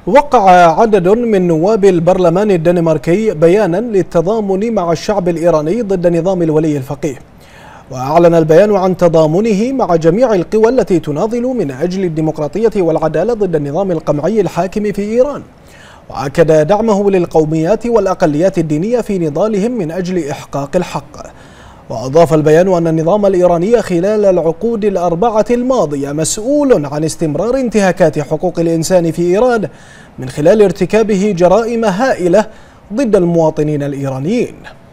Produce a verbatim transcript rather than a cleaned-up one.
وقع عدد من نواب البرلمان الدنماركي بيانا للتضامن مع الشعب الإيراني ضد نظام الولي الفقيه. وأعلن البيان عن تضامنه مع جميع القوى التي تناضل من أجل الديمقراطية والعدالة ضد النظام القمعي الحاكم في إيران، وأكد دعمه للقوميات والأقليات الدينية في نضالهم من أجل إحقاق الحق. وأضاف البيان أن النظام الإيراني خلال العقود الأربعة الماضية مسؤول عن استمرار انتهاكات حقوق الإنسان في إيران من خلال ارتكابه جرائم هائلة ضد المواطنين الإيرانيين.